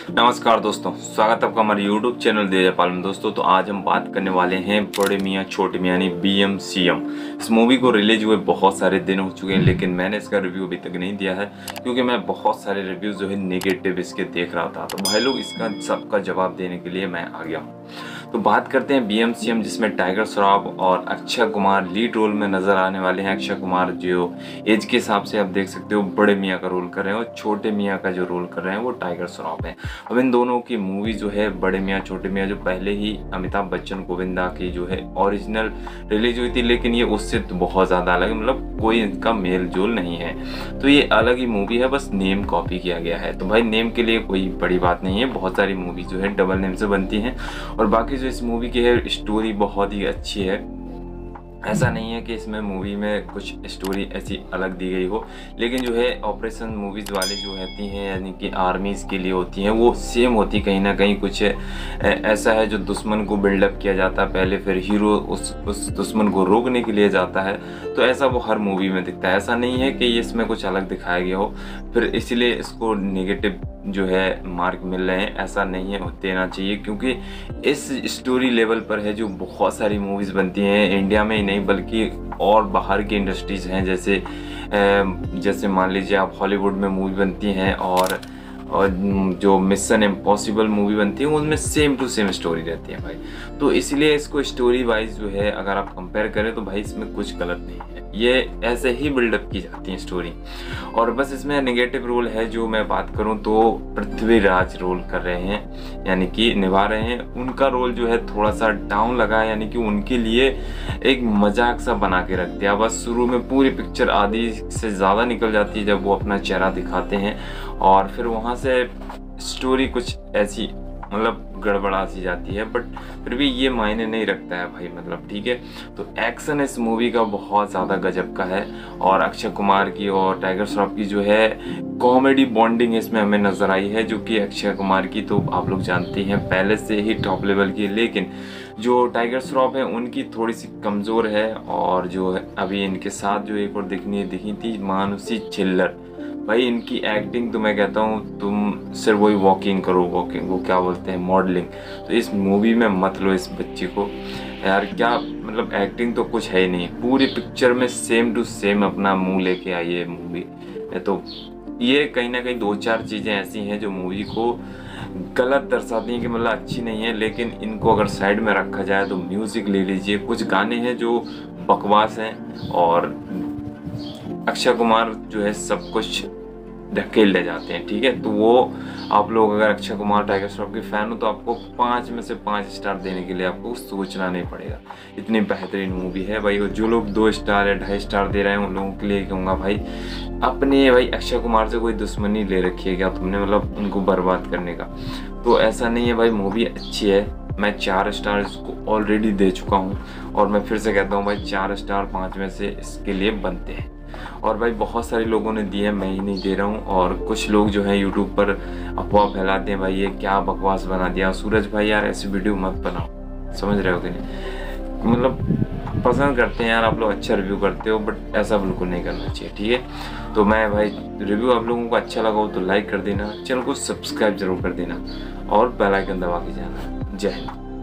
नमस्कार दोस्तों, स्वागत है आपका हमारे YouTube चैनल देजपाल में। दोस्तों तो आज हम बात करने वाले हैं बड़े मियाँ छोटे मियाँ यानी BMCM। इस मूवी को रिलीज हुए बहुत सारे दिन हो चुके हैं, लेकिन मैंने इसका रिव्यू अभी तक नहीं दिया है क्योंकि मैं बहुत सारे रिव्यूज़ जो है नेगेटिव इसके देख रहा था। तो भाई लोग इसका सबका जवाब देने के लिए मैं आ गया हूँ। तो बात करते हैं BMCM, जिसमें टाइगर श्रॉफ और अक्षय कुमार लीड रोल में नजर आने वाले हैं। अक्षय कुमार जो एज के हिसाब से आप देख सकते हो बड़े मियाँ का रोल कर रहे हैं और छोटे मियाँ का जो रोल कर रहे हैं वो टाइगर श्रॉफ है। अब इन दोनों की मूवी जो है बड़े मियाँ छोटे मियाँ जो पहले ही अमिताभ बच्चन गोविंदा की जो है ओरिजिनल रिलीज हुई थी, लेकिन ये उससे तो बहुत ज़्यादा अलग है, मतलब कोई इनका मेल जोल नहीं है। तो ये अलग ही मूवी है, बस नेम कॉपी किया गया है। तो भाई नेम के लिए कोई बड़ी बात नहीं है, बहुत सारी मूवी जो है डबल नेम से बनती हैं। और बाकी जो इस मूवी की है स्टोरी बहुत ही अच्छी है। ऐसा नहीं है कि इसमें मूवी में कुछ स्टोरी ऐसी अलग दी गई हो, लेकिन जो है ऑपरेशन मूवीज़ वाली जो होती हैं यानी कि आर्मीज़ के लिए होती हैं वो सेम होती। कहीं ना कहीं कुछ ऐसा है जो दुश्मन को बिल्डअप किया जाता है पहले, फिर हीरो उस दुश्मन को रोकने के लिए जाता है। तो ऐसा वो हर मूवी में दिखता है। ऐसा नहीं है कि इसमें कुछ अलग दिखाया गया हो फिर इसलिए इसको नेगेटिव जो है मार्क मिल रहे हैं। ऐसा नहीं है, देना चाहिए, क्योंकि इस स्टोरी लेवल पर है जो बहुत सारी मूवीज़ बनती हैं इंडिया में ही नहीं बल्कि और बाहर की इंडस्ट्रीज़ हैं। जैसे मान लीजिए आप हॉलीवुड में मूवी बनती हैं और जो मिशन इम्पॉसिबल मूवी बनती है उनमें सेम टू सेम स्टोरी रहती है भाई। तो इसलिए इसको स्टोरी वाइज जो है अगर आप कंपेयर करें तो भाई इसमें कुछ गलत नहीं है, ये ऐसे ही बिल्डअप की जाती है स्टोरी। और बस इसमें नेगेटिव रोल है जो मैं बात करूं तो पृथ्वीराज रोल कर रहे हैं यानी कि निभा रहे हैं। उनका रोल जो है थोड़ा सा डाउन लगा है, यानी कि उनके लिए एक मजाक सा बना के रख दिया। बस शुरू में पूरी पिक्चर आधी से ज़्यादा निकल जाती है जब वो अपना चेहरा दिखाते हैं और फिर वहाँ से स्टोरी कुछ ऐसी मतलब गड़बड़ा सी जाती है, बट फिर भी ये मायने नहीं रखता है भाई, मतलब ठीक है। तो एक्शन इस मूवी का बहुत ज़्यादा गजब का है और अक्षय कुमार की और टाइगर श्रॉफ की जो है कॉमेडी बॉन्डिंग इसमें हमें नज़र आई है, जो कि अक्षय कुमार की तो आप लोग जानते हैं पहले से ही टॉप लेवल की, लेकिन जो टाइगर श्रॉफ है उनकी थोड़ी सी कमज़ोर है। और जो है अभी इनके साथ जो एक और दिखी थी मानुषी छिल्लर, भाई इनकी एक्टिंग तो मैं कहता हूँ तुम सिर्फ वही वॉकिंग करो, वॉकिंग वो क्या बोलते हैं मॉडलिंग, तो इस मूवी में मत लो इस बच्ची को यार। क्या मतलब एक्टिंग तो कुछ है ही नहीं, पूरी पिक्चर में सेम टू सेम अपना मुंह लेके आई है मूवी में। तो ये कहीं ना कहीं दो चार चीज़ें ऐसी हैं जो मूवी को गलत दर्शाती हैं कि मतलब अच्छी नहीं है, लेकिन इनको अगर साइड में रखा जाए तो म्यूज़िक ले लीजिए, कुछ गाने हैं जो बकवास हैं और अक्षय कुमार जो है सब कुछ धकेल ले जाते हैं, ठीक है। तो वो आप लोग अगर अक्षय कुमार टाइगर श्रॉफ के फ़ैन हो तो आपको 5 में से 5 स्टार देने के लिए आपको सोचना नहीं पड़ेगा, इतनी बेहतरीन मूवी है भाई। और जो लोग 2 स्टार या 2.5 स्टार दे रहे हैं उन लोगों के लिए कहूँगा भाई अपने भाई अक्षय कुमार से कोई दुश्मनी ले रखी है क्या तुमने, मतलब उनको बर्बाद करने का। तो ऐसा नहीं है भाई, मूवी अच्छी है। मैं 4 स्टार इसको ऑलरेडी दे चुका हूँ और मैं फिर से कहता हूँ भाई 4 स्टार 5 में से इसके लिए बनते हैं। और भाई बहुत सारे लोगों ने दिए, मैं ही नहीं दे रहा हूँ। और कुछ लोग जो है यूट्यूब पर अफवाह फैलाते हैं भाई ये क्या बकवास बना दिया। सूरज भाई यार ऐसी वीडियो मत बनाओ, समझ रहे हो कि नहीं, मतलब पसंद करते हैं यार आप लोग, अच्छा रिव्यू करते हो, बट ऐसा बिल्कुल नहीं करना चाहिए, ठीक है। तो मैं भाई रिव्यू आप लोगों को अच्छा लगा हो तो लाइक कर देना, चैनल को सब्सक्राइब जरूर कर देना और बेल आइकन दबा के जाना। जय हिंद।